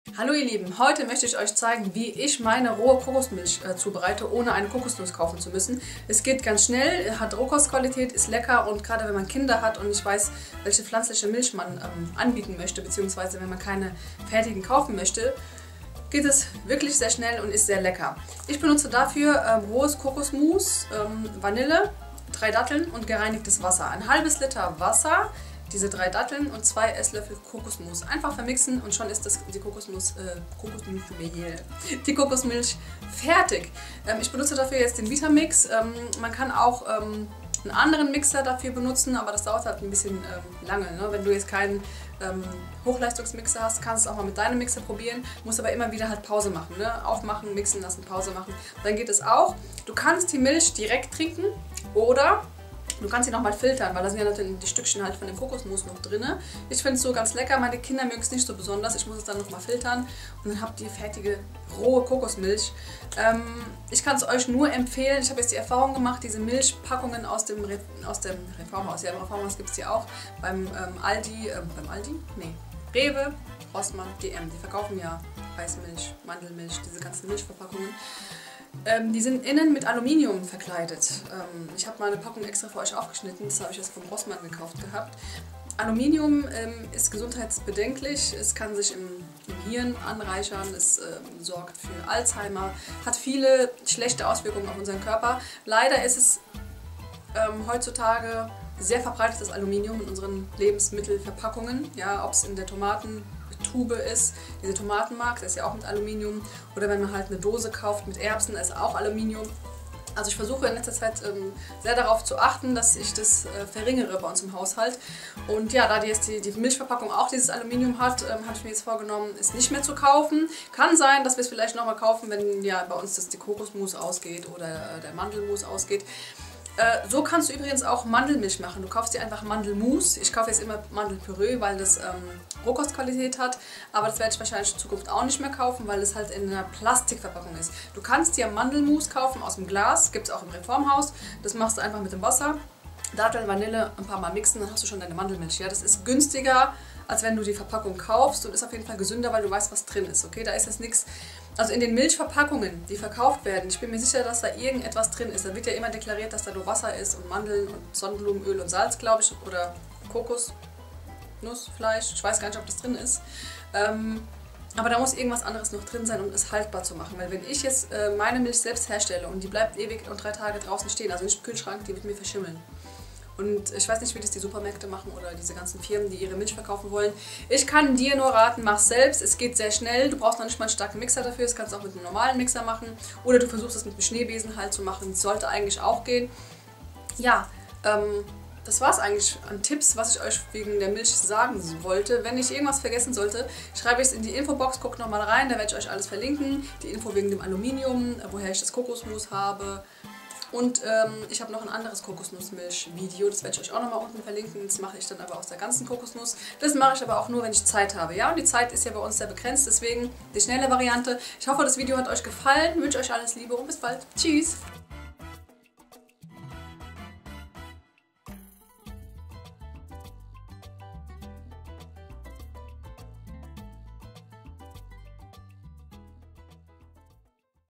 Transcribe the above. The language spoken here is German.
Hallo ihr Lieben, heute möchte ich euch zeigen, wie ich meine rohe Kokosmilch zubereite, ohne eine Kokosnuss kaufen zu müssen. Es geht ganz schnell, hat Rohkostqualität, ist lecker und gerade wenn man Kinder hat und nicht weiß, welche pflanzliche Milch man anbieten möchte, beziehungsweise wenn man keine fertigen kaufen möchte, geht es wirklich sehr schnell und ist sehr lecker. Ich benutze dafür rohes Kokosmus, Vanille, 3 Datteln und gereinigtes Wasser. Ein halbes Liter Wasser, diese 3 Datteln und 2 Esslöffel Kokosmus. Einfach vermixen und schon ist die Kokosmilch fertig. Ich benutze dafür jetzt den Vitamix. Man kann auch einen anderen Mixer dafür benutzen, aber das dauert halt ein bisschen lange. Ne? Wenn du jetzt keinen Hochleistungsmixer hast, kannst du es auch mal mit deinem Mixer probieren. Musst aber immer wieder halt Pause machen. Ne? Aufmachen, mixen lassen, Pause machen. Dann geht es auch. Du kannst die Milch direkt trinken oder du kannst sie nochmal filtern, weil da sind ja natürlich die Stückchen halt von dem Kokosmus noch drin. Ich finde es so ganz lecker, meine Kinder mögen es nicht so besonders. Ich muss es dann nochmal filtern und dann habt ihr fertige, rohe Kokosmilch. Ich kann es euch nur empfehlen, ich habe jetzt die Erfahrung gemacht, diese Milchpackungen aus dem Reformhaus, ja im Reformhaus gibt es die auch, beim Aldi? Nee, Rewe, Rossmann, DM, die verkaufen ja Weißmilch, Mandelmilch, diese ganzen Milchverpackungen. Die sind innen mit Aluminium verkleidet. Ich habe mal eine Packung extra für euch aufgeschnitten, das habe ich jetzt vom Rossmann gekauft gehabt. Aluminium ist gesundheitsbedenklich, es kann sich im Hirn anreichern, es sorgt für Alzheimer, hat viele schlechte Auswirkungen auf unseren Körper. Leider ist es heutzutage sehr verbreitetes Aluminium in unseren Lebensmittelverpackungen, ja, ob es in der Tomatentube ist, diese Tomatenmark, das ist ja auch mit Aluminium, oder wenn man halt eine Dose kauft mit Erbsen, da ist auch Aluminium. Also ich versuche in letzter Zeit sehr darauf zu achten, dass ich das verringere bei uns im Haushalt. Und ja, da jetzt die Milchverpackung auch dieses Aluminium hat, habe ich mir jetzt vorgenommen, es nicht mehr zu kaufen. Kann sein, dass wir es vielleicht nochmal kaufen, wenn ja bei uns die Kokosmus ausgeht oder der Mandelmus ausgeht. So kannst du übrigens auch Mandelmilch machen. Du kaufst dir einfach Mandelmus. Ich kaufe jetzt immer Mandelpüree, weil das Rohkostqualität hat. Aber das werde ich wahrscheinlich in Zukunft auch nicht mehr kaufen, weil es halt in einer Plastikverpackung ist. Du kannst dir Mandelmus kaufen aus dem Glas. Gibt es auch im Reformhaus. Das machst du einfach mit dem Wasser. Datteln, Vanille, ein paar Mal mixen, dann hast du schon deine Mandelmilch. Ja, das ist günstiger, als wenn du die Verpackung kaufst und ist auf jeden Fall gesünder, weil du weißt, was drin ist. Okay, da ist jetzt nichts. Also in den Milchverpackungen, die verkauft werden, ich bin mir sicher, dass da irgendetwas drin ist. Da wird ja immer deklariert, dass da nur Wasser ist und Mandeln und Sonnenblumenöl und Salz, glaube ich, oder Kokosnussfleisch. Ich weiß gar nicht, ob das drin ist. Aber da muss irgendwas anderes noch drin sein, um es haltbar zu machen. Weil wenn ich jetzt meine Milch selbst herstelle und die bleibt ewig und 3 Tage draußen stehen, also nicht im Kühlschrank, die wird mir verschimmeln. Und ich weiß nicht, wie das die Supermärkte machen oder diese ganzen Firmen, die ihre Milch verkaufen wollen. Ich kann dir nur raten, mach es selbst. Es geht sehr schnell. Du brauchst noch nicht mal einen starken Mixer dafür. Das kannst du auch mit einem normalen Mixer machen. Oder du versuchst es mit einem Schneebesen halt zu machen. Das sollte eigentlich auch gehen. Ja, das war es eigentlich an Tipps, was ich euch wegen der Milch sagen wollte. Wenn ich irgendwas vergessen sollte, schreibe ich es in die Infobox. Guckt nochmal rein, da werde ich euch alles verlinken. Die Info wegen dem Aluminium, woher ich das Kokosmus habe. Und ich habe noch ein anderes Kokosnussmilch-Video, das werde ich euch auch nochmal unten verlinken. Das mache ich dann aber aus der ganzen Kokosnuss. Das mache ich aber auch nur, wenn ich Zeit habe. Ja, und die Zeit ist ja bei uns sehr begrenzt, deswegen die schnelle Variante. Ich hoffe, das Video hat euch gefallen, wünsche euch alles Liebe und bis bald. Tschüss!